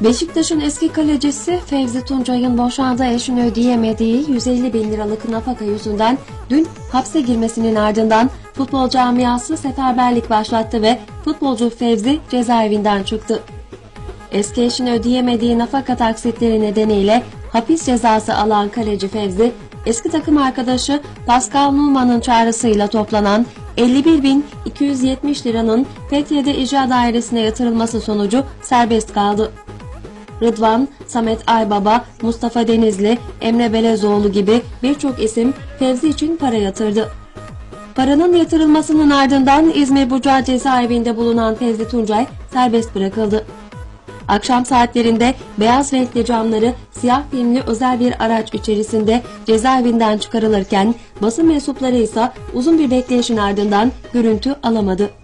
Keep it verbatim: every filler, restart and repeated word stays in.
Beşiktaş'ın eski kalecisi Fevzi Tuncay'ın boşandığı eşini ödeyemediği yüz elli bin liralık nafaka yüzünden dün hapse girmesinin ardından futbol camiası seferberlik başlattı ve futbolcu Fevzi cezaevinden çıktı. Eski eşini ödeyemediği nafaka taksitleri nedeniyle hapis cezası alan kaleci Fevzi, eski takım arkadaşı Pascal Numan'ın çağrısıyla toplanan elli bir bin iki yüz yetmiş liranın Fethiye'de icra dairesine yatırılması sonucu serbest kaldı. Rıdvan, Samet Aybaba, Mustafa Denizli, Emre Belezoğlu gibi birçok isim Fevzi için para yatırdı. Paranın yatırılmasının ardından İzmir Bucağı cezaevinde bulunan Fevzi Tuncay serbest bırakıldı. Akşam saatlerinde beyaz renkli camları siyah filmli özel bir araç içerisinde cezaevinden çıkarılırken basın mensupları ise uzun bir bekleyişin ardından görüntü alamadı.